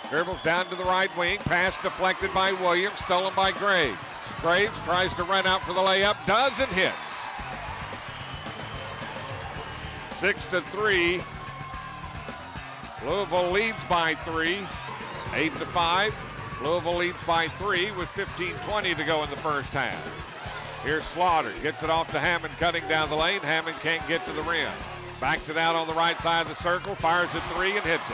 Dribbles down to the right wing. Pass deflected by Williams. Stolen by Graves. Graves tries to run out for the layup. Does and hits. 6-3. Louisville leads by 3. 8-5. Louisville leads by 3 with 15:20 to go in the first half. Here's Slaughter. Gets it off to Hammond cutting down the lane. Hammond can't get to the rim. Backs it out on the right side of the circle. Fires a 3 and hits it.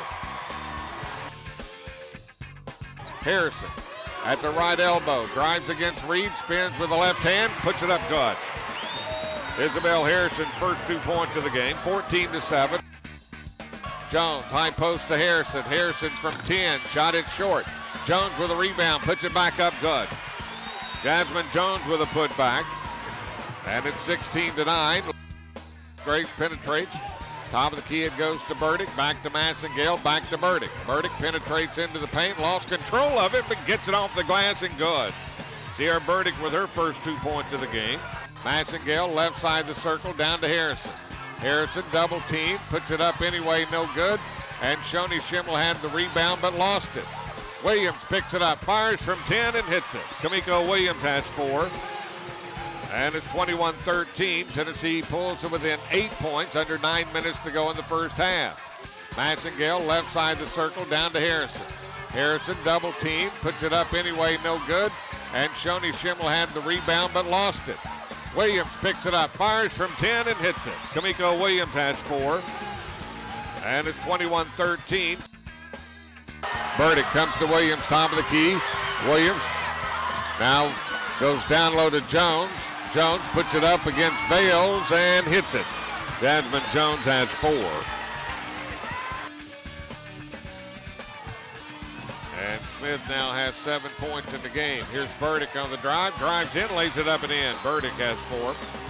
Harrison at the right elbow. Drives against Reed. Spins with the left hand. Puts it up good. Isabel Harrison's first 2 points of the game. 14-7. Jones, high post to Harrison. Harrison from 10. Shot it short. Jones with a rebound. Puts it back up good. Jasmine Jones with a putback. And it's 16-9. Graves penetrates. Top of the key, it goes to Burdick. Back to Massengale. Back to Burdick. Burdick penetrates into the paint. Lost control of it, but gets it off the glass and good. Sierra Burdick with her first 2 points of the game. Massengale left side of the circle down to Harrison. Harrison double team. Puts it up anyway. No good. And Shoni Schimmel had the rebound but lost it. Williams picks it up, fires from 10 and hits it. Kamiko Williams has 4. And it's 21-13. Tennessee pulls it within 8 points, under 9 minutes to go in the first half. Massengale left side of the circle down to Harrison. Harrison double team, puts it up anyway, no good. And Shoni Schimmel had the rebound but lost it. Williams picks it up, fires from 10 and hits it. Kamiko Williams has 4. And it's 21-13. Burdick comes to Williams, top of the key. Williams now goes down low to Jones. Jones puts it up against Vales and hits it. Jasmine Jones has 4. And Smith now has 7 points in the game. Here's Burdick on the drive. Drives in, lays it up and in. Burdick has 4.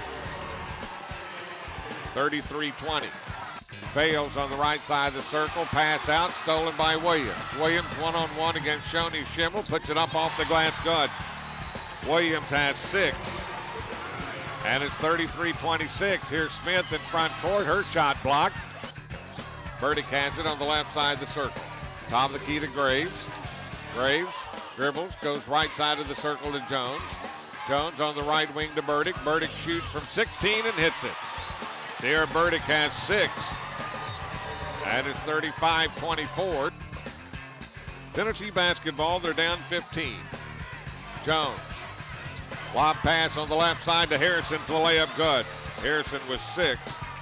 33-20. Vales on the right side of the circle. Pass out, stolen by Williams. Williams one-on-one against Shoni Schimmel. Puts it up off the glass good. Williams has 6. And it's 33-26. Here's Smith in front court. Her shot blocked. Burdick has it on the left side of the circle. Top of the key to Graves. Graves dribbles, goes right side of the circle to Jones. Jones on the right wing to Burdick. Burdick shoots from 16 and hits it. Sierra Burdick has 6. And it's 35-24. Tennessee basketball, they're down 15. Jones. Lob pass on the left side to Harrison for the layup good. Harrison with 6.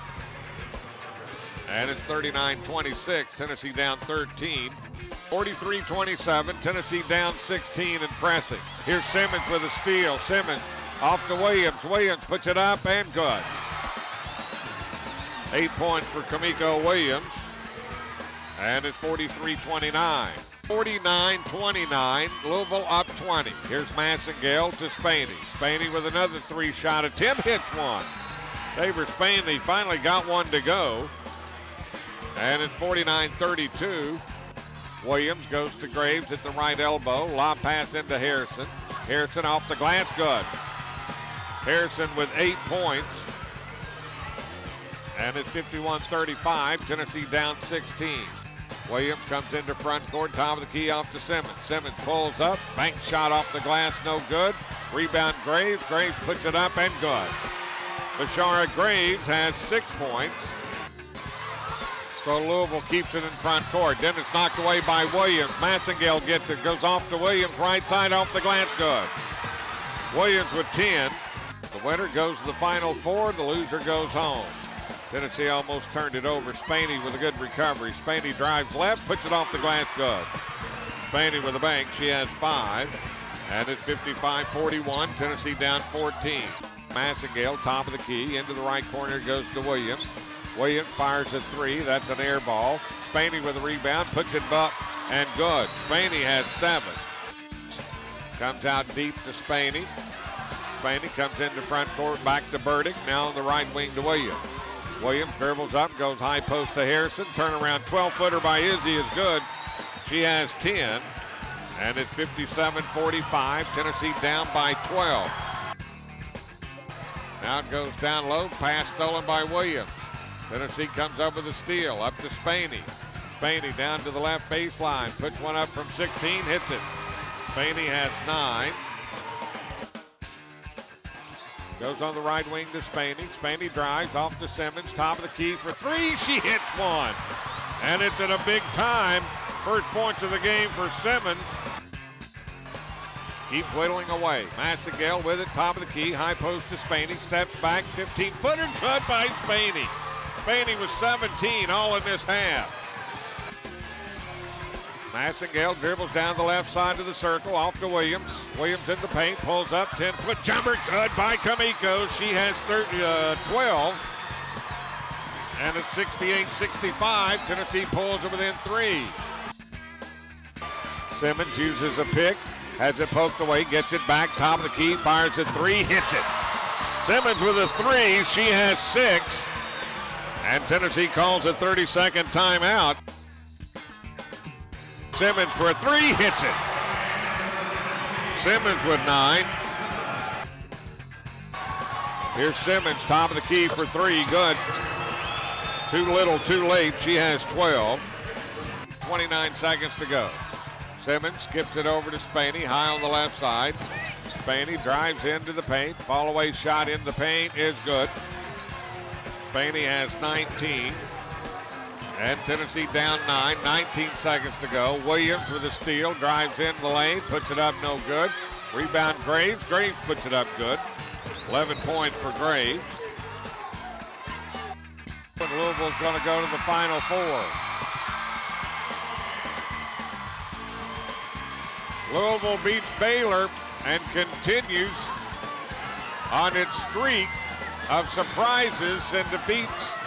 And it's 39-26. Tennessee down 13. 43-27. Tennessee down 16 and pressing. Here's Simmons with a steal. Simmons off to Williams. Williams puts it up and good. 8 points for Kamiko Williams. And it's 43-29. 49-29. Louisville up 20. Here's Massengale to Spaney. Spaney with another 3-shot attempt. Hits one. Tabor Spaney finally got one to go. And it's 49-32. Williams goes to Graves at the right elbow. Lob pass into Harrison. Harrison off the glass. Good. Harrison with 8 points. And it's 51-35. Tennessee down 16. Williams comes into front court, top of the key off to Simmons. Simmons pulls up, bank shot off the glass, no good. Rebound Graves. Graves puts it up and good. Bashara Graves has 6 points. So Louisville keeps it in front court. Then it's knocked away by Williams. Massengale gets it, goes off to Williams, right side off the glass, good. Williams with 10. The winner goes to the Final Four, the loser goes home. Tennessee almost turned it over. Spaney with a good recovery. Spaney drives left, puts it off the glass, good. Spaney with a bank, she has 5. And it's 55-41, Tennessee down 14. Massengale, top of the key, into the right corner goes to Williams. Williams fires a 3, that's an air ball. Spaney with a rebound, puts it up and good. Spaney has 7. Comes out deep to Spaney. Spaney comes into front court, back to Burdick, now on the right wing to Williams. Williams dribbles up, goes high post to Harrison. Turnaround 12-footer by Izzy is good. She has 10. And it's 57-45. Tennessee down by 12. Now it goes down low. Pass stolen by Williams. Tennessee comes up with a steal. Up to Spaney. Spaney down to the left baseline. Puts one up from 16, hits it. Spaney has 9. Goes on the right wing to Spaney. Spaney drives off to Simmons. Top of the key for 3. She hits one. And it's in a big time. First points of the game for Simmons. Keep whittling away. Massengale with it. Top of the key. High post to Spaney. Steps back. 15-footer cut by Spaney. Spaney was 17 all in this half. Massengale dribbles down the left side of the circle, off to Williams. Williams in the paint, pulls up, 10-foot jumper, good by Kamiko. She has 12. And it's 68-65. Tennessee pulls her within 3. Simmons uses a pick, has it poked away, gets it back, top of the key, fires a 3, hits it. Simmons with a 3, she has 6. And Tennessee calls a 30-second timeout. Simmons for a 3, hits it. Simmons with 9. Here's Simmons, top of the key for 3, good. Too little, too late, she has 12. 29 seconds to go. Simmons skips it over to Spaney, high on the left side. Spaney drives into the paint. Fall away shot in the paint is good. Spaney has 19. And Tennessee down 9. 19 seconds to go. Williams with a steal. Drives in the lane. Puts it up no good. Rebound Graves. Graves puts it up good. 11 points for Graves. And Louisville's going to go to the Final Four. Louisville beats Baylor and continues on its streak of surprises and defeats